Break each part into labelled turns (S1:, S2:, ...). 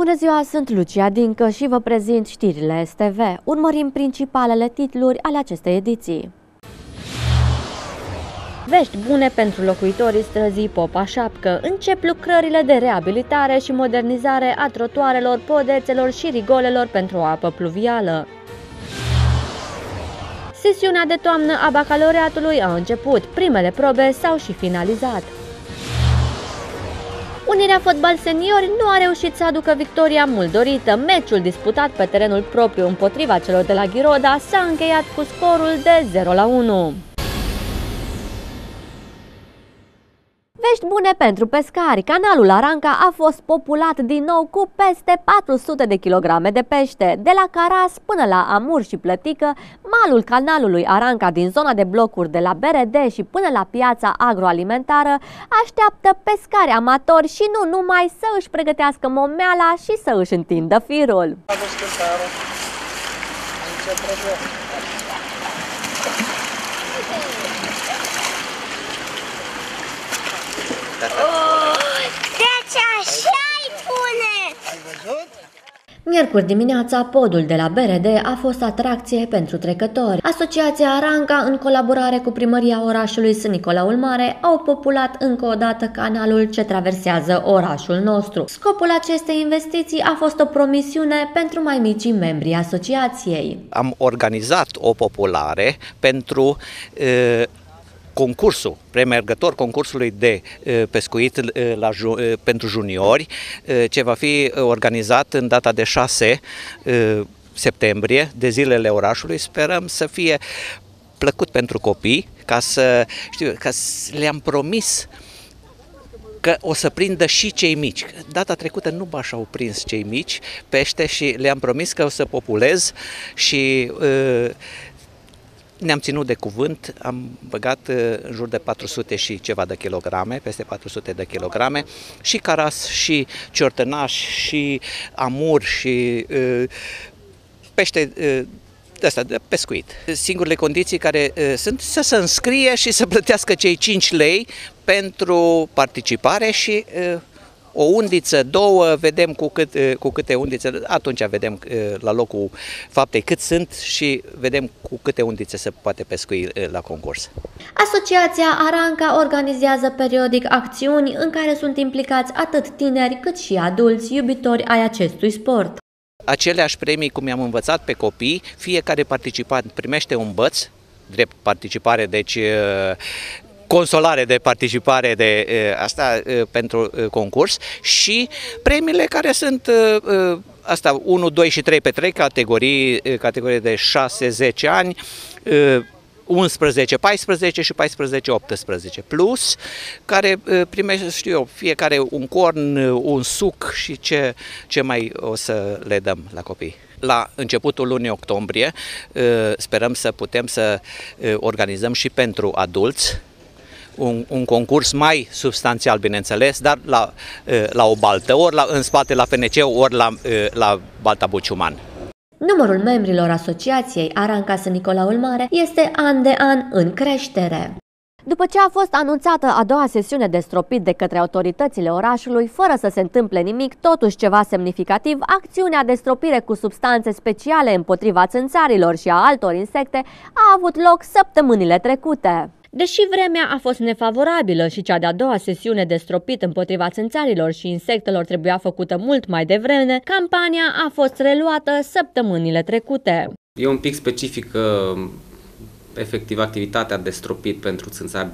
S1: Bună ziua, sunt Lucia Dincă și vă prezint știrile STV. Urmărim principalele titluri ale acestei ediții. Vești bune pentru locuitorii străzii Popa Șapcă. Încep lucrările de reabilitare și modernizare a trotuarelor, podețelor și rigolelor pentru apă pluvială. Sesiunea de toamnă a bacalaureatului a început. Primele probe s-au și finalizat. Unirea Fotbal Seniori nu a reușit să aducă victoria mult dorită. Meciul disputat pe terenul propriu împotriva celor de la Ghiroda s-a încheiat cu scorul de 0-1. Vești bune pentru pescari. Canalul Aranca a fost populat din nou cu peste 400 de kilograme de pește. De la Caras până la Amur și Plătică, malul canalului Aranca din zona de blocuri de la BRD și până la piața agroalimentară așteaptă pescari amatori și nu numai să își pregătească momeala și să își întindă firul.
S2: Deci așa-i pune!
S3: Ai văzut?
S1: Miercuri dimineața, podul de la BRD a fost atracție pentru trecători. Asociația Aranca, în colaborare cu primăria orașului Sân Nicolaul Mare, au populat încă o dată canalul ce traversează orașul nostru. Scopul acestei investiții a fost o promisiune pentru mai micii membri asociației.
S4: Am organizat o populare pentru concursul, premergător concursului de pescuit pentru juniori, ce va fi organizat în data de 6 septembrie, de zilele orașului. Sperăm să fie plăcut pentru copii, ca le-am promis că o să prindă și cei mici. Data trecută nu așa au prins cei mici pește și le-am promis că o să populez și ne-am ținut de cuvânt, am băgat în jur de 400 și ceva de kilograme, peste 400 de kilograme, și caras, și ciortănaș, și amur, și pește ăsta de pescuit. Singurele condiții care sunt să se înscrie și să plătească cei 5 lei pentru participare și o undiță, două, vedem cu câte undițe, atunci vedem la locul faptei cât sunt și vedem cu câte undițe se poate pescui la concurs.
S1: Asociația Aranca organizează periodic acțiuni în care sunt implicați atât tineri cât și adulți iubitori ai acestui sport.
S4: Aceleași premii cum i-am învățat pe copii, fiecare participant primește un băț, drept participare, deci consolare de participare de asta pentru concurs, și premiile care sunt asta 1, 2 și 3 pe 3 categorii de 6-10 ani, 11, 14 și 14, 18, plus care primește, știu eu, fiecare un corn, un suc și ce mai o să le dăm la copii. La începutul lunii octombrie sperăm să putem să organizăm și pentru adulți un concurs mai substanțial, bineînțeles, dar la o baltă, ori în spate la FNC, ori la balta Buciuman.
S1: Numărul membrilor asociației Aranca Sân Nicolaul Mare este an de an în creștere. După ce a fost anunțată a doua sesiune de stropit de către autoritățile orașului, fără să se întâmple nimic, totuși ceva semnificativ, acțiunea de stropire cu substanțe speciale împotriva țânțarilor și a altor insecte a avut loc săptămânile trecute. Deși vremea a fost nefavorabilă și cea de-a doua sesiune de stropit împotriva țânțarilor și insectelor trebuia făcută mult mai devreme, campania a fost reluată săptămânile trecute.
S5: E un pic specifică efectiv activitatea de stropit pentru țânțari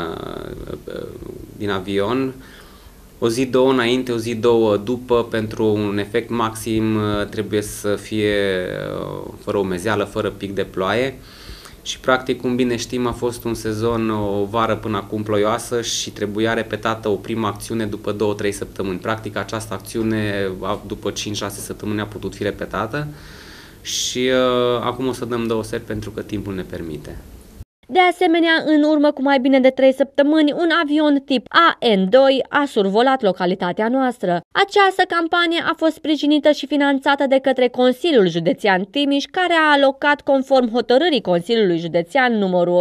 S5: din avion. O zi, două înainte, o zi, două după, pentru un efect maxim trebuie să fie fără umezeală, fără pic de ploaie. Și practic, cum bine știm, a fost un sezon, o vară până acum ploioasă și trebuia repetată o primă acțiune după 2-3 săptămâni. Practic, această acțiune după 5-6 săptămâni a putut fi repetată și acum o să dăm 2 seri pentru că timpul ne permite.
S1: De asemenea, în urmă cu mai bine de 3 săptămâni, un avion tip AN2 a survolat localitatea noastră. Această campanie a fost sprijinită și finanțată de către Consiliul Județean Timiș, care a alocat, conform hotărârii Consiliului Județean numărul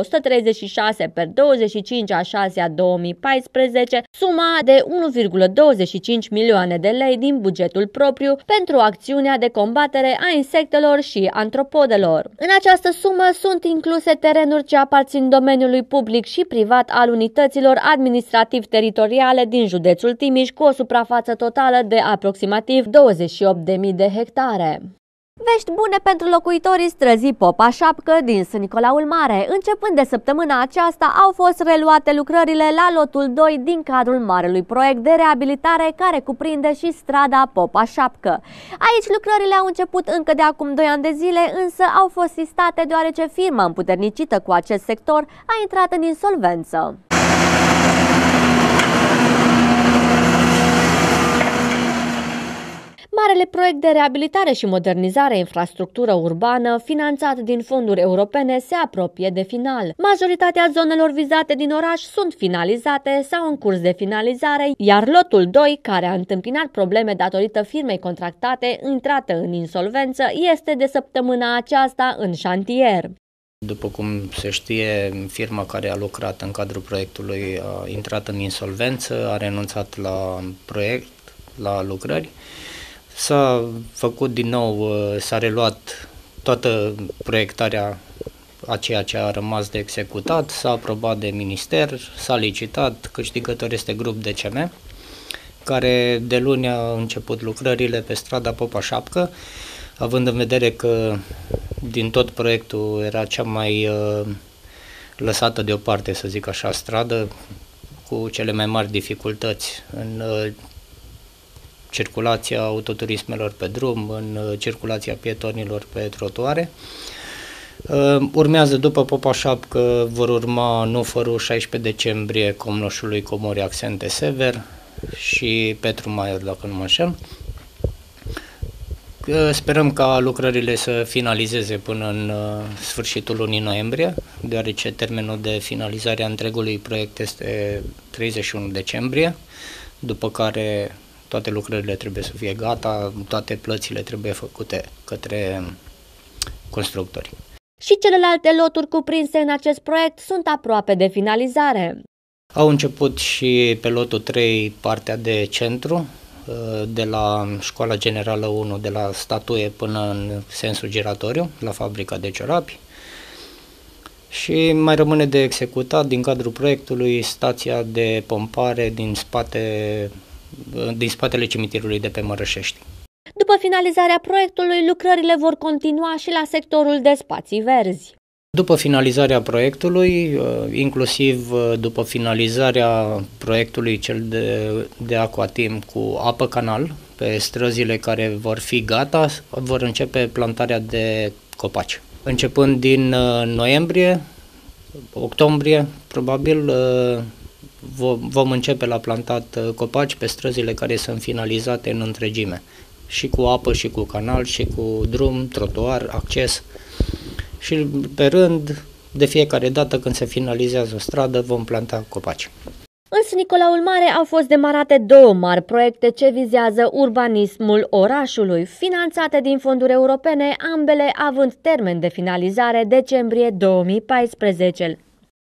S1: 136/25/6/2014, suma de 1,25 milioane de lei din bugetul propriu pentru acțiunea de combatere a insectelor și antropodelor. În această sumă sunt incluse terenuri ce aparțin domeniului public și privat al unităților administrativ-teritoriale din județul Timiș, cu o suprafață totală de aproximativ 28.000 de hectare. Vești bune pentru locuitorii străzii Popa Șapcă din Sân Nicolaul Mare. Începând de săptămâna aceasta au fost reluate lucrările la lotul 2 din cadrul marelui proiect de reabilitare care cuprinde și strada Popa Șapcă. Aici lucrările au început încă de acum 2 ani de zile, însă au fost sistate deoarece firma împuternicită cu acest sector a intrat în insolvență. Marele proiect de reabilitare și modernizare a infrastructură urbană, finanțat din fonduri europene, se apropie de final. Majoritatea zonelor vizate din oraș sunt finalizate sau în curs de finalizare, iar lotul 2, care a întâmpinat probleme datorită firmei contractate, intrată în insolvență, este de săptămâna aceasta în șantier.
S3: După cum se știe, firma care a lucrat în cadrul proiectului a intrat în insolvență, a renunțat la proiect, la lucrări. S-a făcut din nou, s-a reluat toată proiectarea a ceea ce a rămas de executat, s-a aprobat de minister, s-a licitat, câștigător este Grup DCM, care de luni a început lucrările pe strada Popa Șapcă, având în vedere că din tot proiectul era cea mai lăsată deoparte, să zic așa, stradă, cu cele mai mari dificultăți în circulația autoturismelor pe drum, în circulația pietonilor pe trotuare. Urmează după Popa Șapcă, vor urma Nufărul, 16 decembrie, Comnoșului, Comori, Accente, Sever și Petru Maior, dacă nu mă înșel. Sperăm ca lucrările să finalizeze până în sfârșitul lunii noiembrie, deoarece termenul de finalizare a întregului proiect este 31 decembrie, după care toate lucrările trebuie să fie gata, toate plățile trebuie făcute către constructori.
S1: Și celelalte loturi cuprinse în acest proiect sunt aproape de finalizare.
S3: Au început și pe lotul 3 partea de centru, de la Școala Generală 1, de la statuie până în sensul giratoriu, la fabrica de ciorapi. Și mai rămâne de executat din cadrul proiectului stația de pompare din spatele cimitirului de pe Mărășești.
S1: După finalizarea proiectului, lucrările vor continua și la sectorul de spații verzi.
S3: După finalizarea proiectului, inclusiv după finalizarea proiectului cel de Aquatim cu apă canal, pe străzile care vor fi gata, vor începe plantarea de copaci. Începând din noiembrie, octombrie, probabil, vom începe la plantat copaci pe străzile care sunt finalizate în întregime, și cu apă, și cu canal, și cu drum, trotuar, acces. Și pe rând, de fiecare dată când se finalizează o stradă, vom planta copaci.
S1: În Sân Nicolaul Mare au fost demarate 2 mari proiecte ce vizează urbanismul orașului, finanțate din fonduri europene, ambele având termen de finalizare decembrie 2014.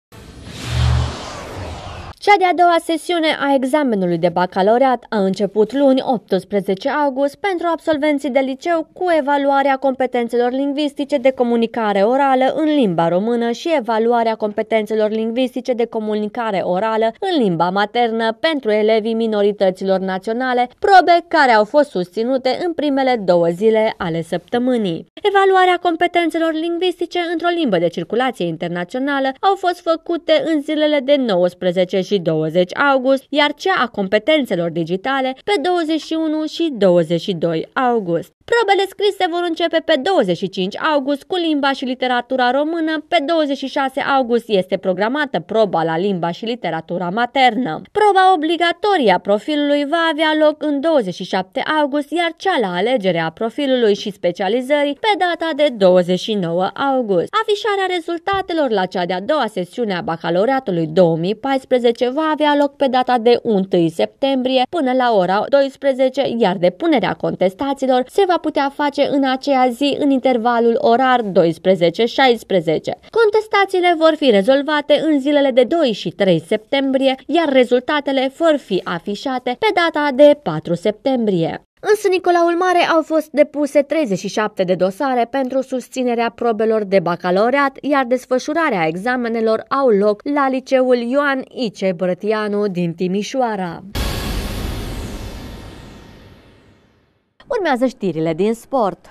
S1: Cea de-a doua sesiune a examenului de bacalaureat a început luni, 18 august, pentru absolvenții de liceu cu evaluarea competențelor lingvistice de comunicare orală în limba română și evaluarea competențelor lingvistice de comunicare orală în limba maternă pentru elevii minorităților naționale, probe care au fost susținute în primele 2 zile ale săptămânii. Evaluarea competențelor lingvistice într-o limbă de circulație internațională au fost făcute în zilele de 19 și și 20 august, iar cea a competențelor digitale pe 21 și 22 august. Probele scrise vor începe pe 25 august cu limba și literatura română, pe 26 august este programată proba la limba și literatura maternă. Proba obligatorie a profilului va avea loc în 27 august, iar cea la alegerea profilului și specializării pe data de 29 august. Afișarea rezultatelor la cea de-a doua sesiune a bacalaureatului 2014 va avea loc pe data de 1 septembrie până la ora 12, iar depunerea contestațiilor se va putea face în aceea zi în intervalul orar 12-16. Contestațiile vor fi rezolvate în zilele de 2 și 3 septembrie, iar rezultatele vor fi afișate pe data de 4 septembrie. În Sân Nicolaul Mare au fost depuse 37 de dosare pentru susținerea probelor de bacalaureat, iar desfășurarea examenelor au loc la Liceul Ioan Ice Brătianu din Timișoara. Urmează știrile din sport.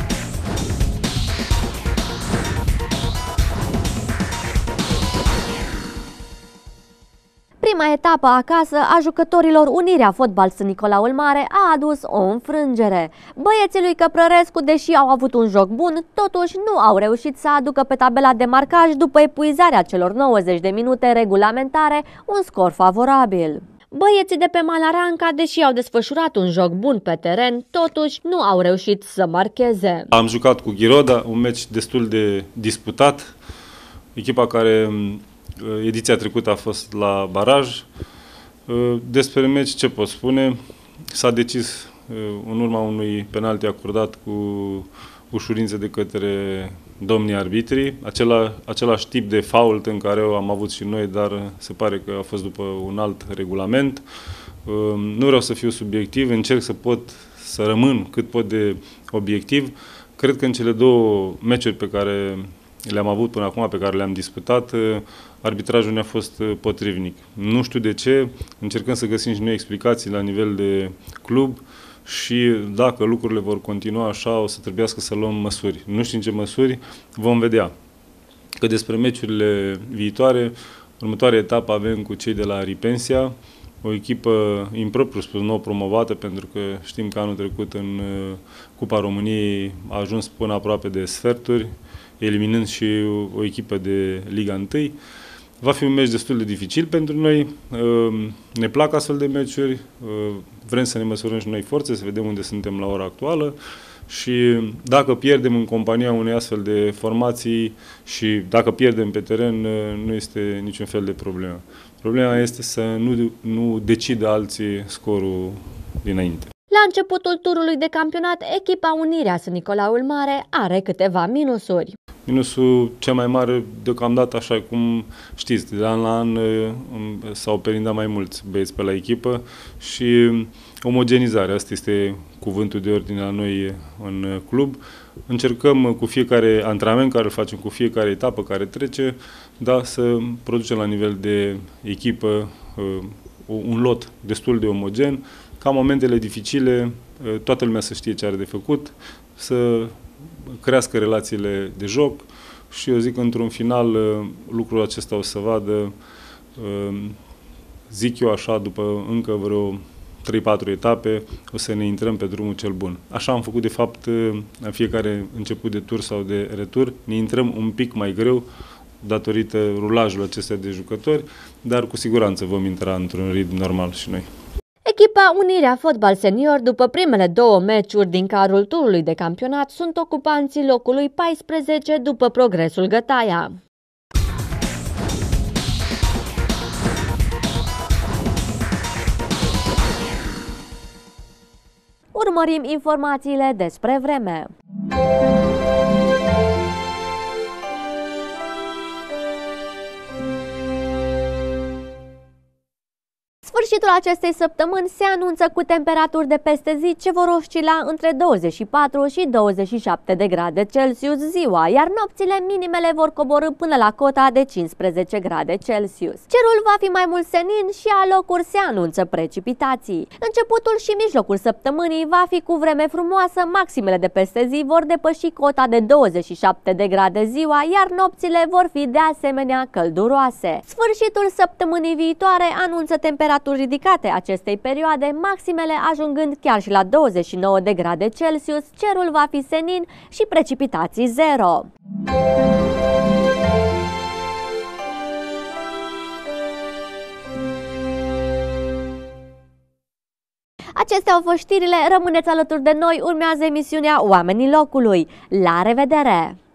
S1: Prima etapă acasă a jucătorilor Unirea Fotbal Sân Nicolaul Mare a adus o înfrângere. Băieții lui Căprărescu, deși au avut un joc bun, totuși nu au reușit să aducă pe tabela de marcaj după epuizarea celor 90 de minute regulamentare un scor favorabil. Băieții de pe Malaranca, deși au desfășurat un joc bun pe teren, totuși nu au reușit să marcheze.
S6: Am jucat cu Ghiroda, un meci destul de disputat, echipa care ediția trecută a fost la baraj. Despre meci ce pot spune? S-a decis în urma unui penalti acordat cu ușurință de către domnii arbitri, același tip de fault în care am avut și noi, dar se pare că a fost după un alt regulament. Nu vreau să fiu subiectiv, încerc să rămân cât pot de obiectiv. Cred că în cele două meciuri pe care le-am avut până acum, pe care le-am disputat, arbitrajul ne-a fost potrivnic. Nu știu de ce, încercăm să găsim și noi explicații la nivel de club și dacă lucrurile vor continua așa, o să trebuiască să luăm măsuri. Nu știu în ce măsuri, vom vedea. Că despre meciurile viitoare, următoarea etapă avem cu cei de la Ripensia, o echipă impropriu spus nou promovată, pentru că știm că anul trecut în Cupa României a ajuns până aproape de sferturi, eliminând și o echipă de Liga 1. Va fi un meci destul de dificil pentru noi, ne plac astfel de meciuri, vrem să ne măsurăm și noi forțe, să vedem unde suntem la ora actuală și dacă pierdem în compania unei astfel de formații și dacă pierdem pe teren, nu este niciun fel de problemă. Problema este să nu decidă alții scorul dinainte.
S1: La începutul turului de campionat, echipa Unirea Sân Nicolaul Mare are câteva minusuri.
S6: Minusul cel mai mare deocamdată, așa cum știți, de an la an s-au perindat mai mulți băieți pe la echipă și omogenizarea, asta este cuvântul de ordine la noi în club. Încercăm cu fiecare antrenament care îl facem, cu fiecare etapă care trece, da, să producem la nivel de echipă un lot destul de omogen, ca momentele dificile toată lumea să știe ce are de făcut, să crească relațiile de joc și eu zic că într-un final lucrul acesta o să vadă, zic eu așa, după încă vreo 3-4 etape, o să ne intrăm pe drumul cel bun. Așa am făcut de fapt la fiecare început de tur sau de retur, ne intrăm un pic mai greu datorită rulajului acesta de jucători, dar cu siguranță vom intra într-un ritm normal și noi.
S1: Echipa Unirea Fotbal Senior, după primele două meciuri din cadrul turului de campionat, sunt ocupanții locului 14 după Progresul Gătaia. Urmărim informațiile despre vreme. Sfârșitul acestei săptămâni se anunță cu temperaturi de peste zi ce vor oscila între 24 și 27 de grade Celsius ziua, iar nopțile minimele vor coborî până la cota de 15 grade Celsius. Cerul va fi mai mult senin și alocuri se anunță precipitații. Începutul și mijlocul săptămânii va fi cu vreme frumoasă, maximele de peste zi vor depăși cota de 27 de grade ziua, iar nopțile vor fi de asemenea călduroase. Sfârșitul săptămânii viitoare anunță temperaturi ridicate acestei perioade, maximele ajungând chiar și la 29 de grade Celsius, cerul va fi senin și precipitații zero. Acestea au fost știrile, rămâneți alături de noi, urmează emisiunea Oamenii Locului. La revedere!